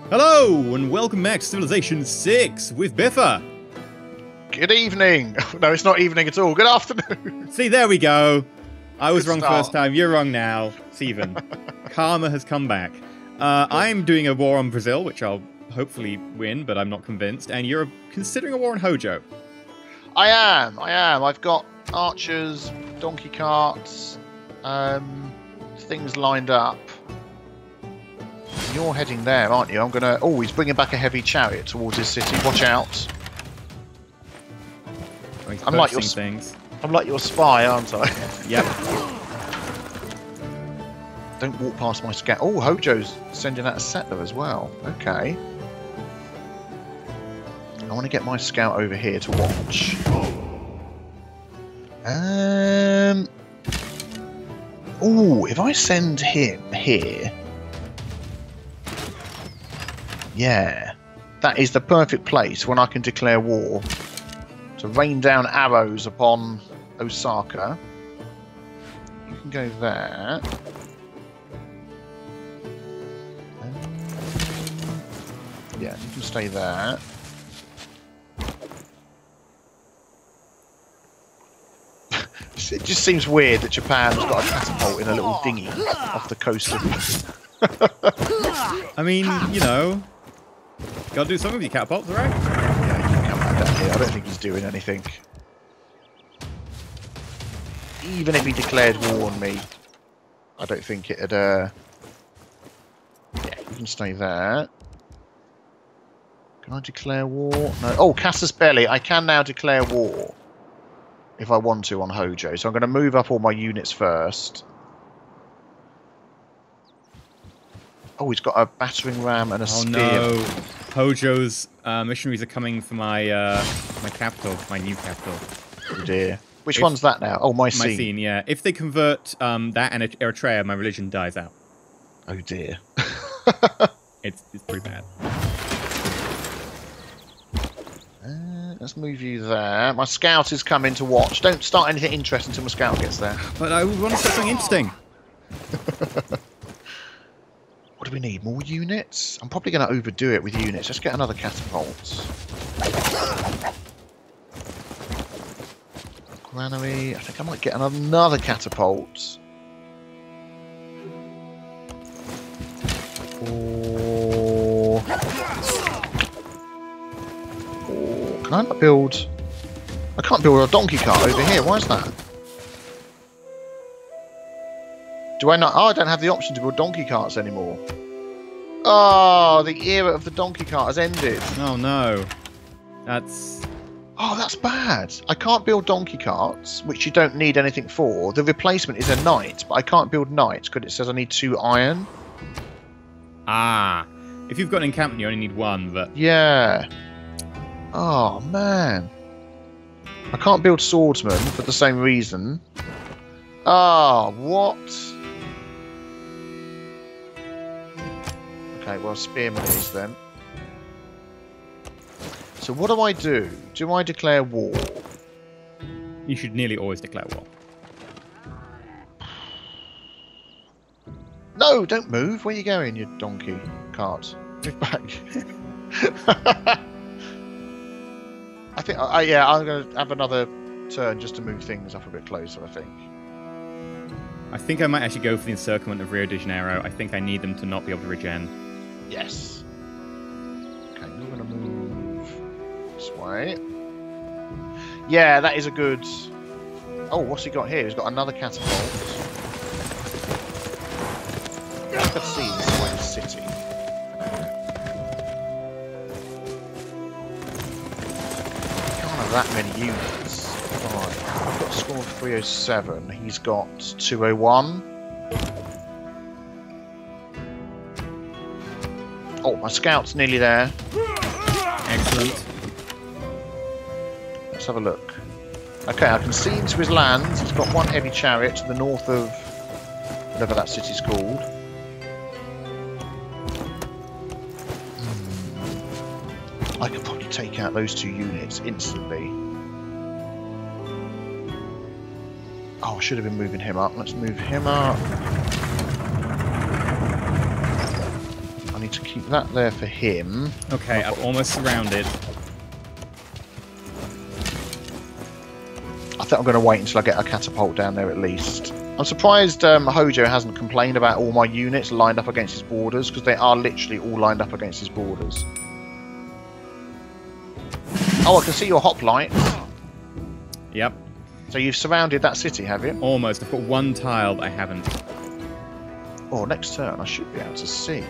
Hello, and welcome back to Civilization 6 with Biffa. Good evening. No, it's not evening at all. Good afternoon. See, there we go. I was Good wrong start. first time, you're wrong now. It's even. Karma has come back. I'm doing a war on Brazil, which I'll hopefully win, but I'm not convinced. And you're considering a war on Hojo. I am. I've got archers, donkey carts, things lined up. You're heading there, aren't you? I'm gonna. Oh, he's bringing back a heavy chariot towards his city. Watch out! I'm like your things. I'm like your spy, aren't I? Yep. Don't walk past my scout. Oh, Hojo's sending out a settler as well. Okay. I want to get my scout over here to watch. Oh, if I send him here. Yeah, that is the perfect place when I can declare war to rain down arrows upon Osaka. You can go there. Yeah, you can stay there. It just seems weird that Japan's got a catapult in a little dinghy off the coast of... I mean, you know, gotta do something with your catapults, right? Yeah, you can come back down here. I don't think he's doing anything. Even if he declared war on me, I don't think it'd, Yeah, you can stay there. Can I declare war? No. Oh, Casus Belli. I can now declare war. If I want to on Hojo. So I'm going to move up all my units first. Oh, he's got a battering ram and a spear. Oh no. Hojo's missionaries are coming for my my capital, my new capital. Oh dear. Which one's that now? Oh, my scene. Mycenae, yeah. If they convert that and Eritrea, my religion dies out. Oh dear. It's pretty bad. Let's move you there. My scout is coming to watch. Don't start anything interesting until my scout gets there. But I want to start something interesting. What do we need? More units? I'm probably going to overdo it with units. Let's get another catapult. Granary. I think I might get another catapult. Or... Can I not build... I can't build a donkey cart over here. Why is that? Do I not... Oh, I don't have the option to build donkey carts anymore. Oh, the era of the donkey cart has ended. Oh no. That's... Oh, that's bad. I can't build donkey carts, which you don't need anything for. The replacement is a knight, but I can't build knights because it says I need 2 iron. Ah. If you've got an encampment, you only need 1, but... Yeah. Oh, man. I can't build swordsmen for the same reason. Oh, what? Okay, well, spearman it is then. So what do I do? Do I declare war? You should nearly always declare war. No, don't move. Where are you going, you donkey cart? Move back. I think, yeah, I'm going to have another turn just to move things up a bit closer, I think. I think I might actually go for the encirclement of Rio de Janeiro. I think I need them to not be able to regen. Yes. Okay, you're going to move this way. Yeah, that is a good... Oh, what's he got here? He's got another catapult. Let's see inside the city. That many units. Right. I've got a score of 307. He's got 201. Oh, my scout's nearly there. Excellent. Let's have a look. Okay, I can see into his lands. He's got 1 heavy chariot to the north of whatever that city's called. I could probably take out those 2 units instantly. Oh, I should have been moving him up. Let's move him up. I need to keep keep that there for him. Okay, I'm almost surrounded. I think I'm going to wait until I get a catapult down there at least. I'm surprised Hojo hasn't complained about all my units lined up against his borders, because they are literally all lined up against his borders. Oh, I can see your hoplites. Yep. So you've surrounded that city, have you? Almost. I've got one tile that I haven't. Oh, next turn I should be able to see.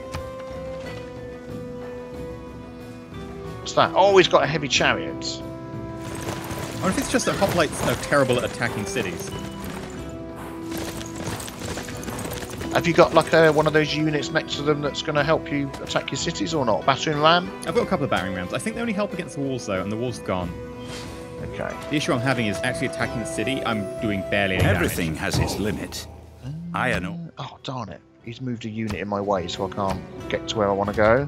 What's that? Oh, he's got a heavy chariot. I wonder if it's just that hoplites are terrible at attacking cities. Have you got like one of those units next to them that's going to help you attack your cities or not? Battering ram? I've got a couple of battering rams. I think they only help against the walls though, and the walls have gone. Okay. The issue I'm having is actually attacking the city. I'm doing barely any Everything damage. has its limit. I know. Oh, darn it. He's moved a unit in my way, so I can't get to where I want to go.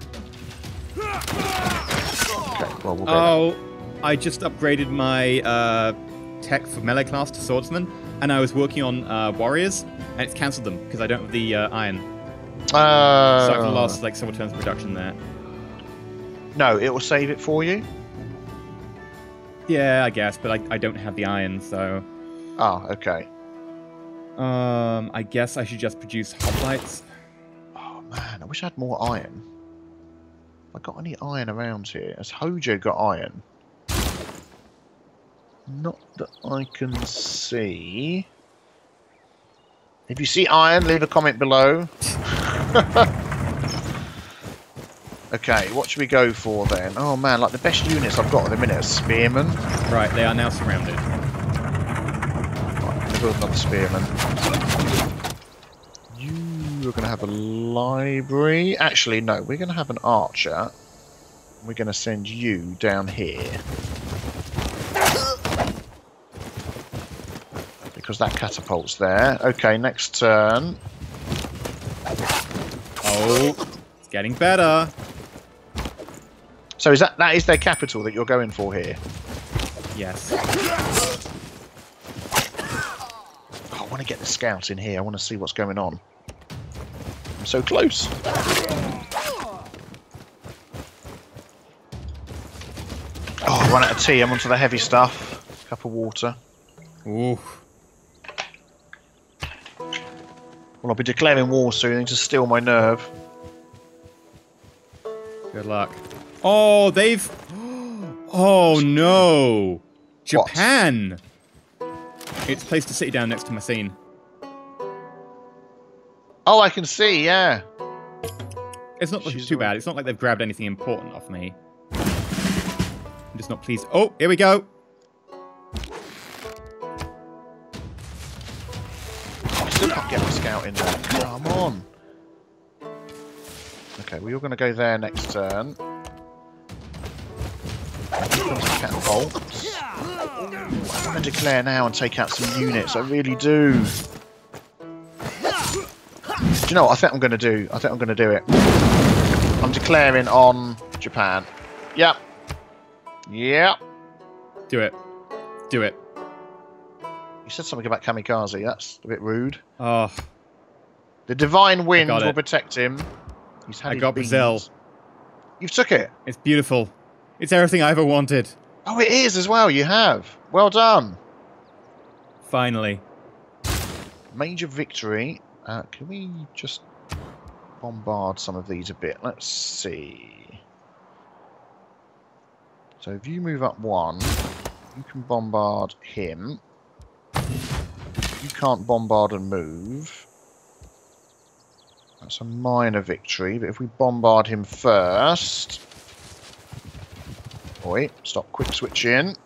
Okay, well, we'll go. I just upgraded my tech for melee class to swordsman, and I was working on warriors, and it's cancelled them because I don't have the iron. So I've lost like several turns of production there. No, it will save it for you. Yeah, I guess, but I don't have the iron, so... Ah, okay. I guess I should just produce hoplites. Oh, man, I wish I had more iron. Have I got any iron around here? Has Hojo got iron? Not that I can see. If you see iron, leave a comment below. Okay, what should we go for then? Oh man, like the best units I've got at the minute are spearmen. Right, they are now surrounded. Right, I'm gonna build another spearman. You are gonna have a library. Actually, no, we're gonna have an archer. We're gonna send you down here. Because that catapult's there. Okay, next turn. Oh, it's getting better. So is that is their capital that you're going for here? Yes. Oh, I want to get the scouts in here. I want to see what's going on. I'm so close. Oh, I run out of tea. I'm onto the heavy stuff. Cup of water. Ooh. Well, I'll be declaring war soon to steal my nerve. Good luck. Oh, they've... Oh, no. Japan. It's placed a city down next to my scene. Oh, I can see, yeah. It's not looking too bad. It's not like they've grabbed anything important off me. I'm just not pleased. Oh, here we go. I still can't get my scout in there. Come on. Okay, well, you're going to go there next turn. Here comes the catapults. I want to declare now and take out some units. I really do. Do you know what I think I'm going to do? I think I'm going to do it. I'm declaring on Japan. Yep. Yep. Do it. Do it. You said something about kamikaze. That's a bit rude. Oh, The divine wind got will it. protect him. He's had I his got beans. Brazil. You've took it. It's beautiful. It's everything I ever wanted. Oh, it is as well. You have. Well done. Finally. Major victory. Can we just bombard some of these a bit? Let's see. So if you move up one, you can bombard him. You can't bombard and move. That's a minor victory, but if we bombard him first... Wait, stop quick switching.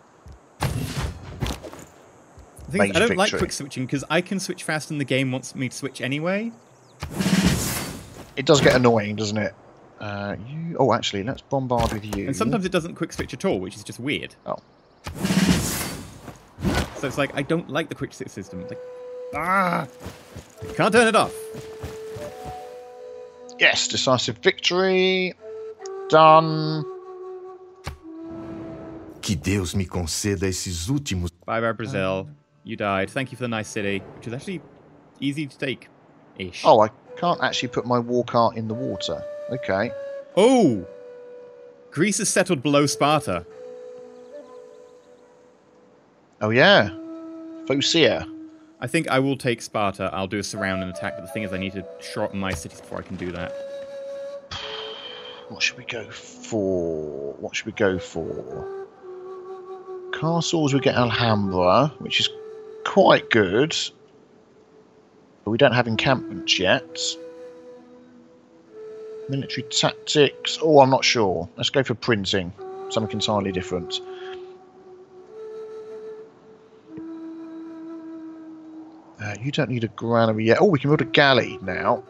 The thing is, I don't like quick switching because I can switch fast and the game wants me to switch anyway. It does get annoying, doesn't it? Oh, actually, let's bombard with you. And sometimes it doesn't quick switch at all, which is just weird. Oh. So it's like, I don't like the quick switch system. It's like, can't turn it off. Yes, decisive victory. Done. Que Deus me conceda esses últimos. Bye-bye, Brazil. You died. Thank you for the nice city, which is actually easy to take-ish. Oh, I can't actually put my war cart in the water. Okay. Oh! Greece is settled below Sparta. Oh, yeah. Phocia. I think I will take Sparta. I'll do a surround and attack, but the thing is I need to shorten my cities before I can do that. What should we go for? What should we go for? Castles, we get Alhambra, which is quite good. But we don't have encampments yet. Military tactics. Oh, I'm not sure. Let's go for printing. Something entirely different. You don't need a granary yet. Oh, we can build a galley now.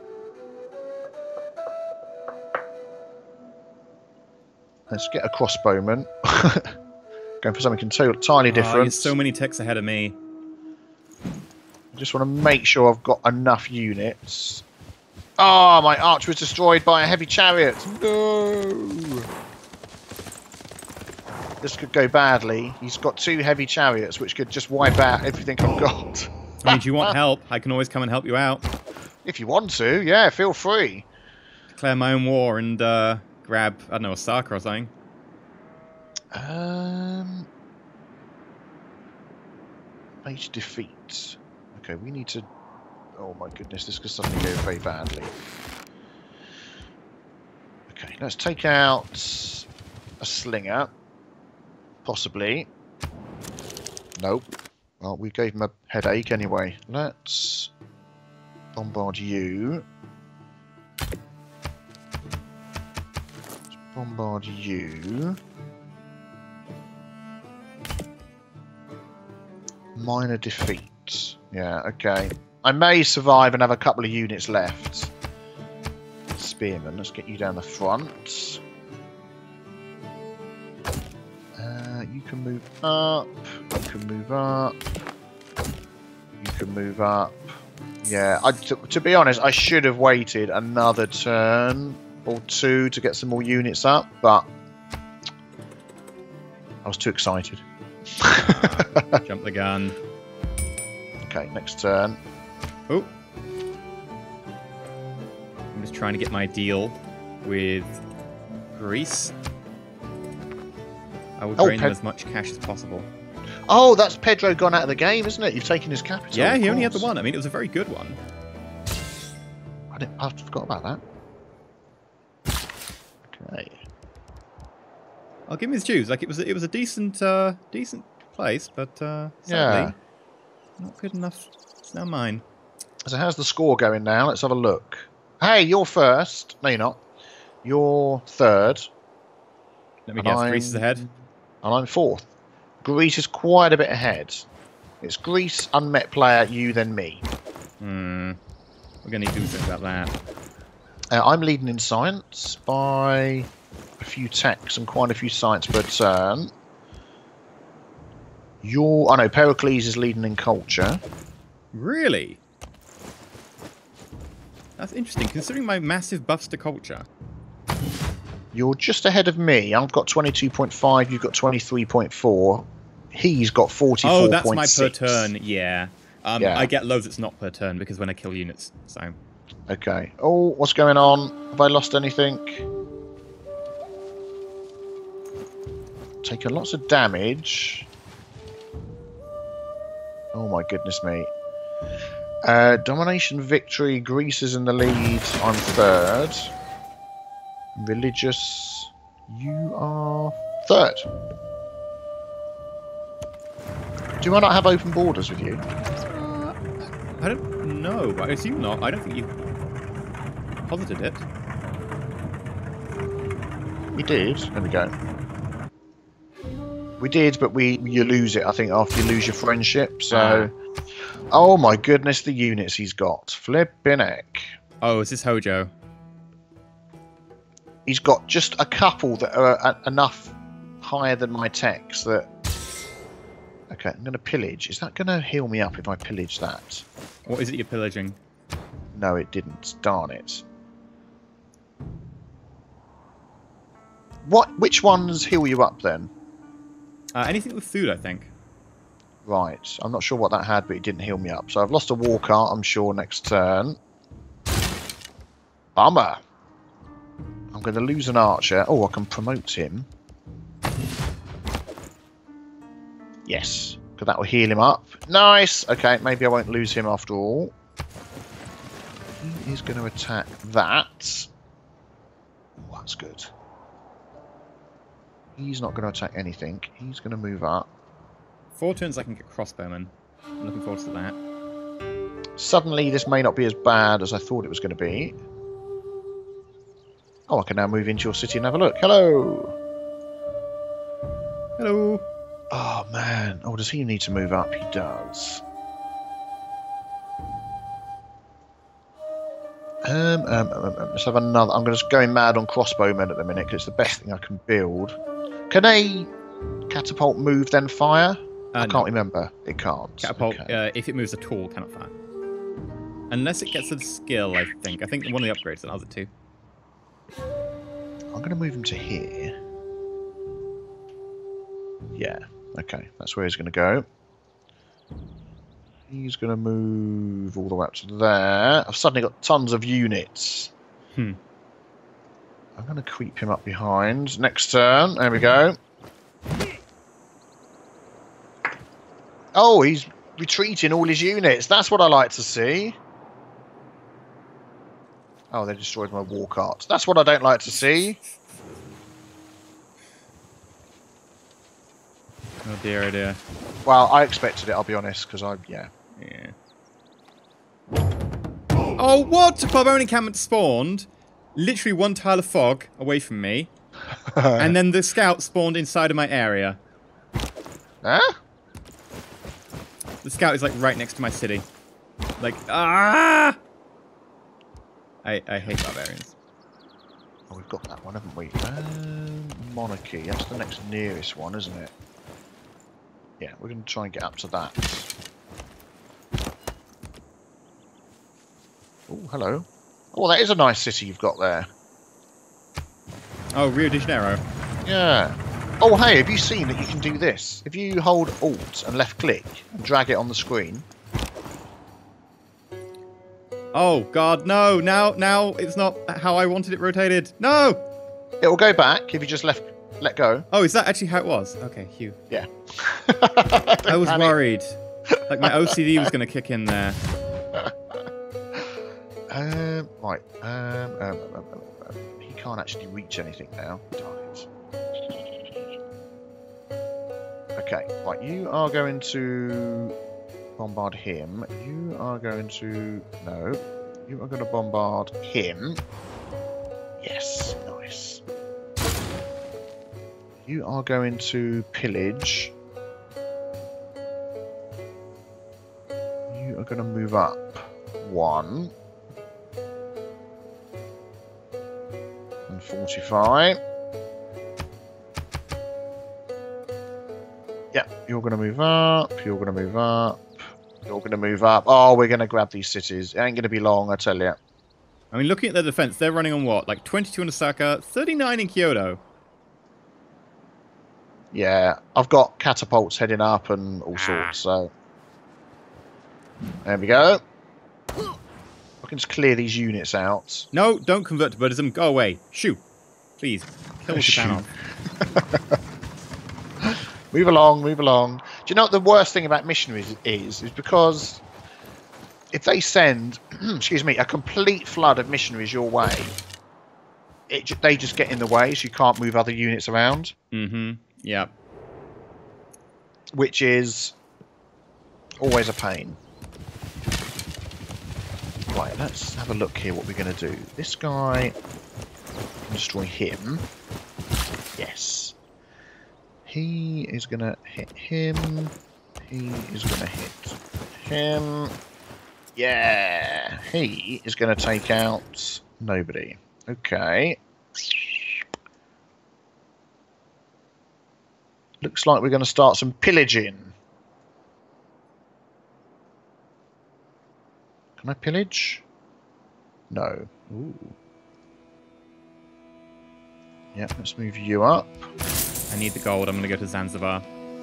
Let's get a crossbowman. Going for something entirely different. There's so many ticks ahead of me. I just want to make sure I've got enough units. Oh, my arch was destroyed by a heavy chariot. No! This could go badly. He's got 2 heavy chariots, which could just wipe out everything I've got. I mean, do you want help? I can always come and help you out. If you want to, yeah, feel free. Declare my own war and grab, I don't know, Osaka or something. Major defeat. Okay, we need to... Oh my goodness, this could suddenly go very badly. Okay, let's take out a slinger. Possibly. Nope. Well, we gave him a headache anyway. Let's bombard you. Let's bombard you. Minor defeat. Yeah, okay. I may survive and have a couple of units left. Spearman, let's get you down the front. You can move up. You can move up. You can move up. Yeah, to be honest, I should have waited another turn or 2 to get some more units up, but I was too excited. Jump the gun. Okay, next turn. Oh. I'm just trying to get my deal with Greece. I will drain them as much cash as possible. Oh, that's Pedro gone out of the game, isn't it? You've taken his capital. Yeah, he only had the one. I mean, it was a very good one. I forgot about that. Okay. I'll give him his dues. Like it was a decent place, but sadly, yeah, not good enough. It's now mine. So how's the score going now? Let's have a look. Hey, you're first. No, you're not. You're third. Let me guess. Greece is ahead. And I'm fourth. Greece is quite a bit ahead. It's Greece, unmet player, you, then me. We're going to need to do something about that. I'm leading in science by a few techs and quite a few science per turn. Oh no, Pericles is leading in culture. Really? That's interesting, considering my massive buffs to culture. You're just ahead of me. I've got 22.5, you've got 23.4. He's got 44.6. Oh, that's my per turn, yeah. I get loads that's not per turn, because when I kill units, so... Okay. Oh, what's going on? Have I lost anything? Taken lots of damage. Oh my goodness me. Domination victory. Greece is in the lead. I'm third. Religious. You are third. Do I not have open borders with you? I don't know, but I assume not. I don't think you posited it. We did. There we go. We did, but you lose it, I think, after you lose your friendship, so... Oh my goodness, the units he's got. Flippin' heck. Oh, is this Hojo? He's got just a couple that are enough higher than my techs that... Okay, I'm going to pillage. Is that going to heal me up if I pillage that? What is it you're pillaging? No, it didn't. Darn it. Which ones heal you up then? Anything with food, I think. Right. I'm not sure what that had, but it didn't heal me up. So I've lost a war cart, I'm sure, next turn. Bummer. I'm going to lose an archer. Oh, I can promote him. Yes, because that will heal him up. Nice! Okay, maybe I won't lose him after all. He is going to attack that. Oh, that's good. He's not going to attack anything. He's going to move up. 4 turns I can get crossbowmen. I'm looking forward to that. Suddenly, this may not be as bad as I thought it was going to be. Oh, I can now move into your city and have a look. Hello! Hello! Oh, man. Oh, does he need to move up? He does. Let's have another. I'm just going mad on crossbowmen at the minute because it's the best thing I can build. Can a catapult move then fire? I can't remember. It can't. Catapult, okay. if it moves at all, cannot fire. Unless it gets a skill, I think. I think one of the upgrades allows it to. I'm going to move him to here. Yeah. Okay. That's where he's going to go. He's going to move all the way up to there. I've suddenly got tons of units. I'm going to creep him up behind. Next turn. There we go. Oh, he's retreating all his units. That's what I like to see. Oh, they destroyed my war cart. That's what I don't like to see. Oh dear, oh dear. Well, I expected it, I'll be honest, because yeah. Oh, what? A barbarian encampment spawned literally one tile of fog away from me. And then the scout spawned inside of my area. Huh? The scout is like right next to my city. Like, ah! I hate barbarians. Oh, we've got that one, haven't we? Monarchy, that's the next nearest one, isn't it? Yeah, we're going to try and get up to that. Oh, hello. Oh, that is a nice city you've got there. Oh, Rio de Janeiro. Yeah. Oh, hey, have you seen that you can do this? If you hold Alt and left click and drag it on the screen. Oh, God, no. Now it's not how I wanted it rotated. No! It will go back if you just let go. Oh, is that actually how it was? Okay, Hugh. Yeah. I was worried. Like, my OCD was going to kick in there. Right. He can't actually reach anything now. Darn it. Okay, right. You are going to bombard him. You are going to... No. You are going to bombard him. Yes, nice. You are going to pillage. You are going to move up 1. And 45. Yeah, you're going to move up. You're going to move up. You're going to move up. Oh, we're going to grab these cities. It ain't going to be long, I tell you. I mean, looking at their defense, they're running on what? Like 22 in Osaka, 39 in Kyoto. Yeah, I've got catapults heading up and all sorts, so... There we go. I can just clear these units out. No, don't convert to Buddhism. Go away. Shoo. Please. Kill Japan off. Move along, move along. Do you know what the worst thing about missionaries is? Is because if they send, excuse me, a complete flood of missionaries your way, they just get in the way, so you can't move other units around. Mm-hmm. Yeah. Which is always a pain. Right, let's have a look here what we're going to do. This guy, destroy him. Yes. He is going to hit him. He is going to hit him. Yeah. He is going to take out nobody. Okay. Looks like we're going to start some pillaging. Can I pillage? No. Ooh. Yeah, let's move you up. I need the gold. I'm going to go to Zanzibar.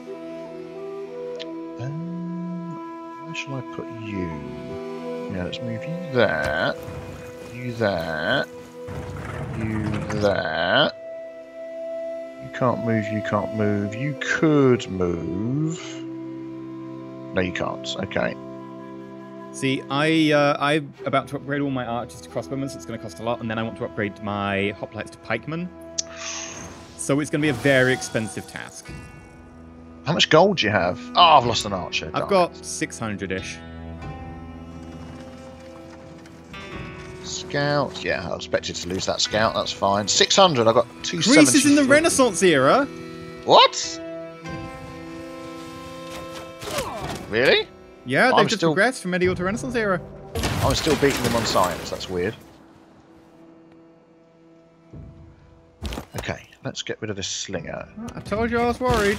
Where shall I put you? Yeah, let's move you there. You there. You there. You can't move, you can't move. You could move. No, you can't. Okay. See, I'm about to upgrade all my archers to crossbowmen, so it's going to cost a lot, and then I want to upgrade my hoplites to pikemen. So it's going to be a very expensive task. How much gold do you have? Oh, I've lost an archer. I've got 600-ish. Scout. Yeah, I expected to lose that scout. That's fine. 600. I got 270. Greece is in the Renaissance era. What? Really? Yeah, they've just progressed from medieval to Renaissance era. I'm still beating them on science. That's weird. Okay, let's get rid of this slinger. I told you I was worried.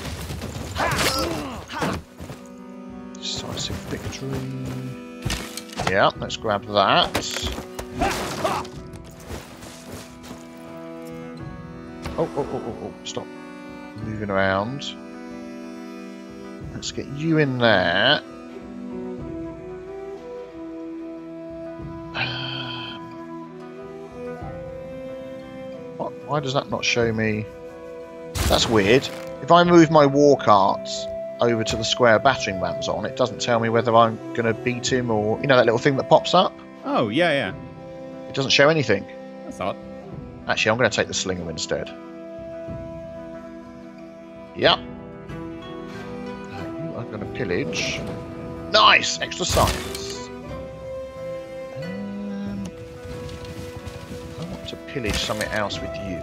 Decisive victory. Yeah, let's grab that. Oh, stop moving around. Let's get you in there. Why does that not show me? That's weird. If I move my war carts over to the square battering ram's on, it doesn't tell me whether I'm going to beat him or... You know that little thing that pops up? Oh, yeah. It doesn't show anything. That's odd. Actually, I'm going to take the slinger instead. Yep. You are going to pillage. Nice! Extra science. I want to pillage something else with you.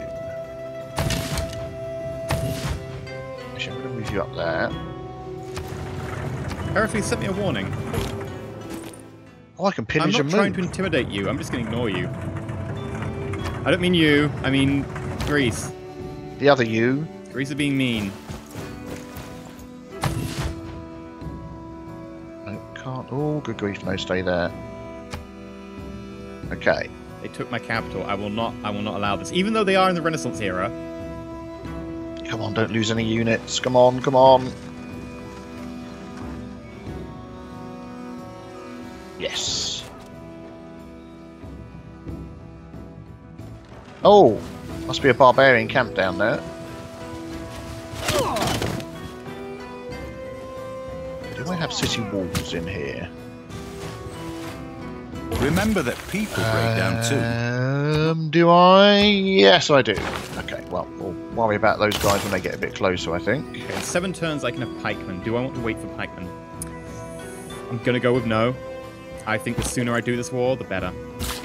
Actually, I'm going to move you up there. Heracles sent me a warning. Oh, I can pillage I'm a not trying to intimidate you, I'm just going to ignore you. I don't mean you, I mean Greece. The other you. Greece is being mean. No, can't. Oh, good grief, no, stay there. Okay. They took my capital. I will not allow this. Even though they are in the Renaissance era. Come on, don't lose any units. Come on, come on. Yes. Oh, must be a barbarian camp down there. Do I have city walls in here? Remember that people break down too. Do I? Yes, I do. Okay, well, we'll worry about those guys when they get a bit closer, I think. Okay, in 7 turns I can have pikemen. Do I want to wait for pikemen? I'm gonna go with no. I think the sooner I do this war, the better.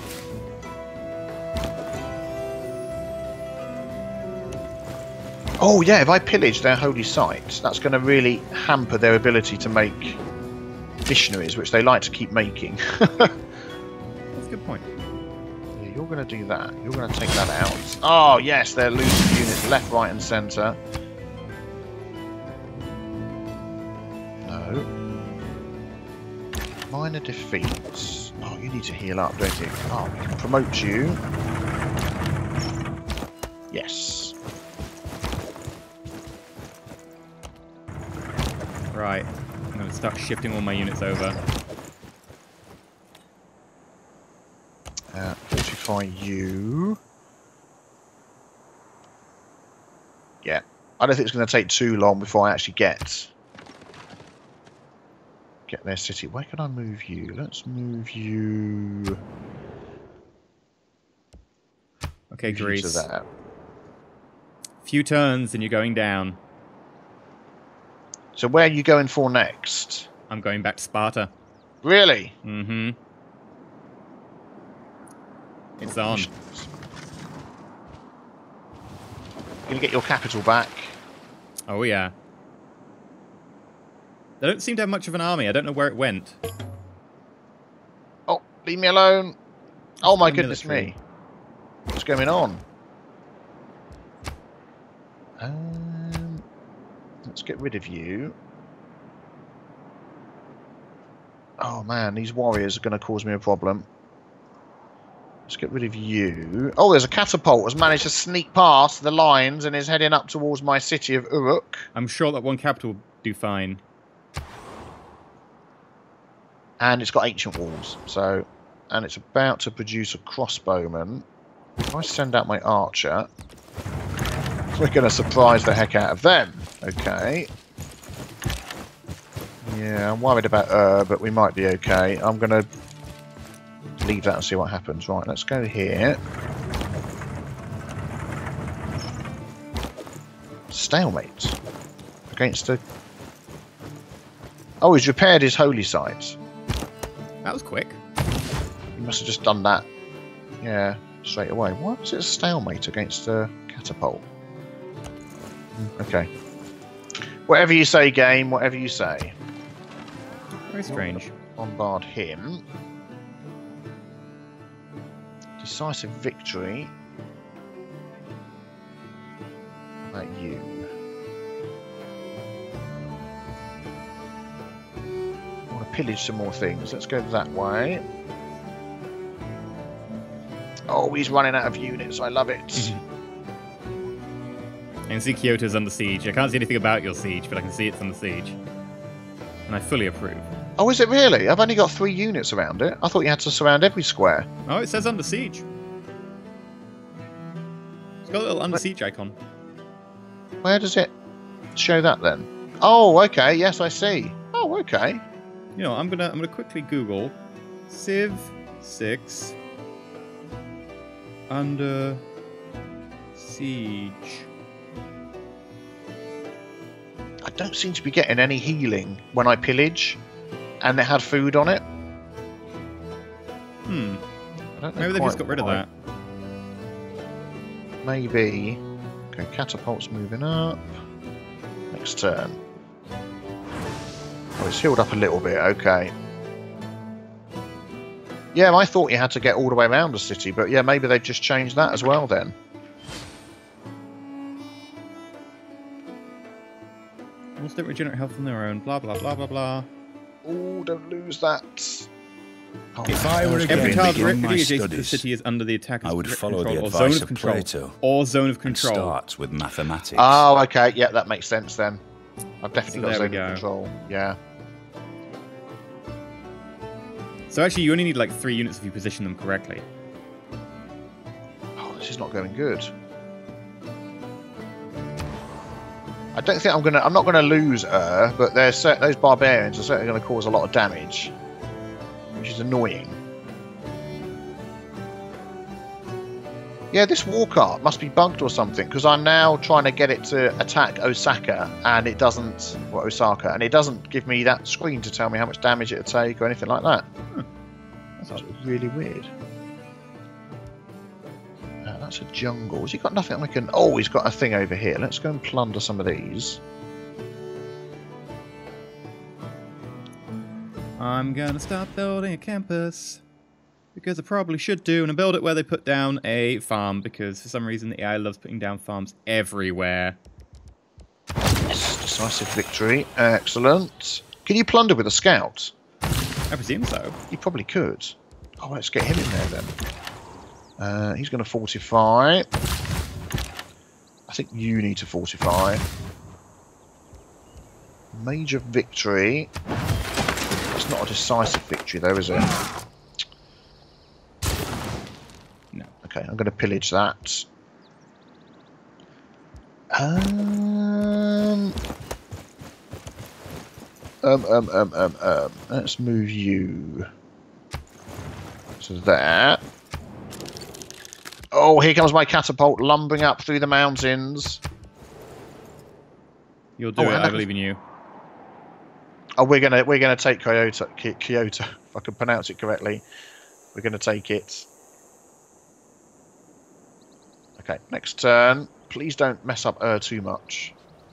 Oh yeah, if I pillage their holy sites, that's going to really hamper their ability to make missionaries, which they like to keep making. That's a good point. Yeah, you're going to do that. You're going to take that out. Oh yes, they're losing units left, right and centre. No. Minor defeats. Oh, you need to heal up, don't you? Oh, we can promote you. Yes. Right. I'm going to start shifting all my units over. Fortify you. Yeah. I don't think it's going to take too long before I actually get their city. Where can I move you? Let's move you. Okay, Greece. To that. Few turns and you're going down. So where are you going for next? I'm going back to Sparta. Really? Mm-hmm. It's on. You're going to get your capital back. Oh, yeah. They don't seem to have much of an army. I don't know where it went. Oh, leave me alone. Oh my goodness me. What's going on? Let's get rid of you. Oh man, these warriors are going to cause me a problem. Let's get rid of you. Oh, there's a catapult has managed to sneak past the lines and is heading up towards my city of Uruk. I'm sure that one capital will do fine. And it's got ancient walls, so... And it's about to produce a crossbowman. If I send out my archer, we're going to surprise the heck out of them. Okay. Yeah, I'm worried about but we might be okay. I'm going to leave that and see what happens. Right, let's go here. Stalemate. Against the... Oh, he's repaired his holy site. That was quick. He must have just done that. Yeah, straight away. Why was it a stalemate against a catapult? Okay. Whatever you say, game. Whatever you say. Very strange. Bombard him. Decisive victory. How about you? I want to pillage some more things. Let's go that way. Oh, he's running out of units. I love it. I can see Kyoto's under siege. I can't see anything about your siege, but I can see it's under siege. And I fully approve. Oh, is it really? I've only got 3 units around it. I thought you had to surround every square. Oh, it says under siege. It's got a little under siege icon. Where does it show that then? Oh, okay. Yes, I see. Oh, okay. You know, I'm gonna quickly Google Civ 6 under siege. I don't seem to be getting any healing when I pillage, and it had food on it. I don't know. Maybe they just got rid of that. Maybe. Okay, catapult's moving up. Next turn. Oh, it's healed up a little bit. Okay. Yeah, I thought you had to get all the way around the city, but yeah, maybe they've just changed that as well then. Walls don't regenerate health on their own. Blah blah blah blah blah. Oh, don't lose that. Oh, If I were every again tile beginning directly my adjacent to the studies, city is under the attack I would follow the or advice zone of of control. Plato Or zone of and control. start with mathematics. Oh, okay. Yeah, that makes sense then. I've definitely So got there we zone of go. control. Yeah. So actually, you only need like 3 units if you position them correctly. Oh, this is not going good. I don't think I'm not gonna lose her, but those barbarians are certainly going to cause a lot of damage, which is annoying. Yeah, this war cart must be bugged or something, because I'm now trying to get it to attack Osaka, and it doesn't. Well, Osaka, and it doesn't give me that screen to tell me how much damage it'll take or anything like that. That's really weird. That's a jungle. Has he got nothing I can... Oh, he's got a thing over here. Let's go and plunder some of these. I'm gonna start building a campus. Because I probably should do, and I build it where they put down a farm, because for some reason the AI loves putting down farms everywhere. Yes, decisive victory. Excellent. Can you plunder with a scout? I presume so. You probably could. Oh, let's get him in there then. He's going to fortify. I think you need to fortify. Major victory. It's not a decisive victory though, is it? No. Okay, I'm going to pillage that. Let's move you to there. Oh, here comes my catapult lumbering up through the mountains. You'll do it, I believe in you. Oh, we're gonna take Kyoto, if I can pronounce it correctly. We're gonna take it. Okay, next turn. Please don't mess up too much.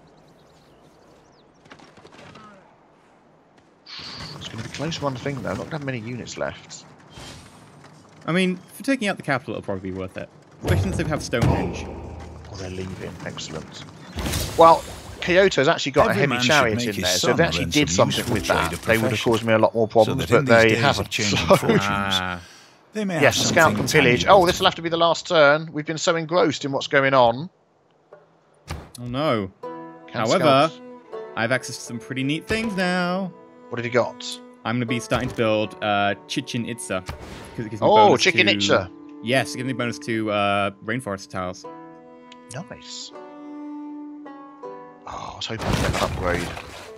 It's gonna be close to one thing though. I'm not gonna have many units left. I mean, for taking out the capital, it'll probably be worth it. Especially since they have Stonehenge. Oh, they're leaving. Excellent. Well, Kyoto's actually got Every a man heavy should chariot make in his there, so son if they actually learn did some something with useful that, trade or they would have profession, caused me a lot more problems, so that in but they these days of haven't. changing So. fortunes, they may have Yes, scout something can pillage. tangible. Oh, this will have to be the last turn. We've been so engrossed in what's going on. Oh no. Can However, scouts- I have access to some pretty neat things now. What have you got? I'm going to be starting to build Chichen Itza. Because it gives me Oh, bonus Chicken to Itza. Yes, give me a bonus to rainforest tiles. Nice. Oh, I was hoping to get an upgrade.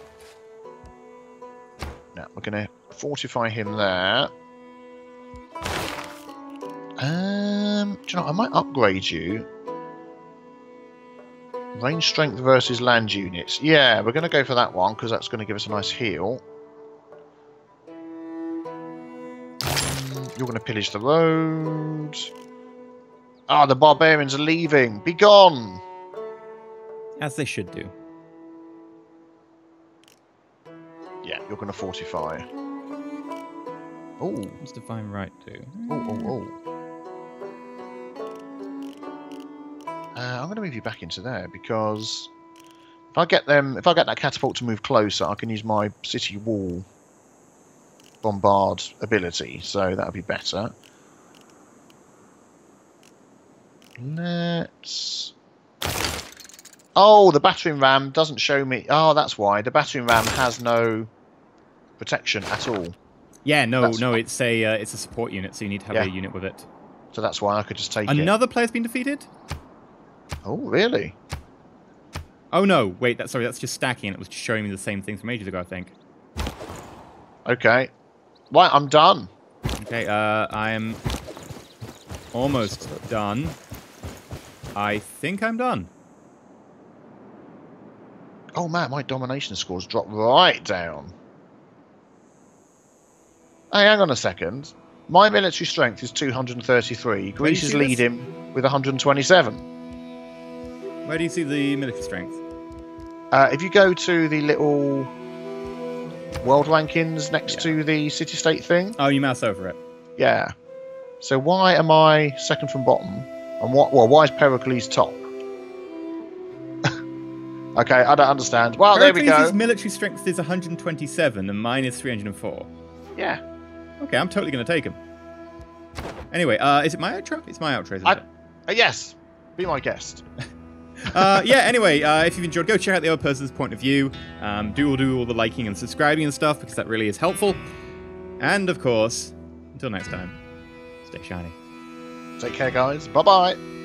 Now, we're going to fortify him there. Do you know, I might upgrade you. Range strength versus land units. Yeah, we're going to go for that one, because that's going to give us a nice heal. You're going to pillage the road. Ah, the barbarians are leaving. Be gone! As they should do. Yeah, you're going to fortify. Oh. What's divine right do? Oh. I'm going to move you back into there because if I get that catapult to move closer, I can use my city wall bombard ability, so that'll be better. Let's. Oh, the battering ram doesn't show me. Oh, that's why the battering ram has no protection at all. Yeah, no, it's a support unit, so you need to have a unit with it. So that's why I could just take Another player's been defeated? Oh, really? Oh no, wait, that's just stacking. It was just showing me the same thing from ages ago, I think. Okay. Right, I'm done. Okay, I am almost done. I think I'm done. Oh man, my domination scores dropped right down. Hey, hang on a second. My military strength is 233. Greece is leading with 127. Where do you see the military strength? If you go to the little world rankings next to the city-state thing. Oh, you mouse over it. Yeah. So why am I second from bottom? And why is Pericles top? Okay, I don't understand. Well, there we go. Pericles' military strength is 127 and mine is 304. Yeah. Okay, I'm totally going to take him. Anyway, is it my outro? It's my outro, isn't it? Yes. Be my guest. Anyway, if you've enjoyed, go check out the other person's point of view. Do all the liking and subscribing and stuff, because that really is helpful. And, of course, until next time, stay shiny. Take care, guys. Bye-bye.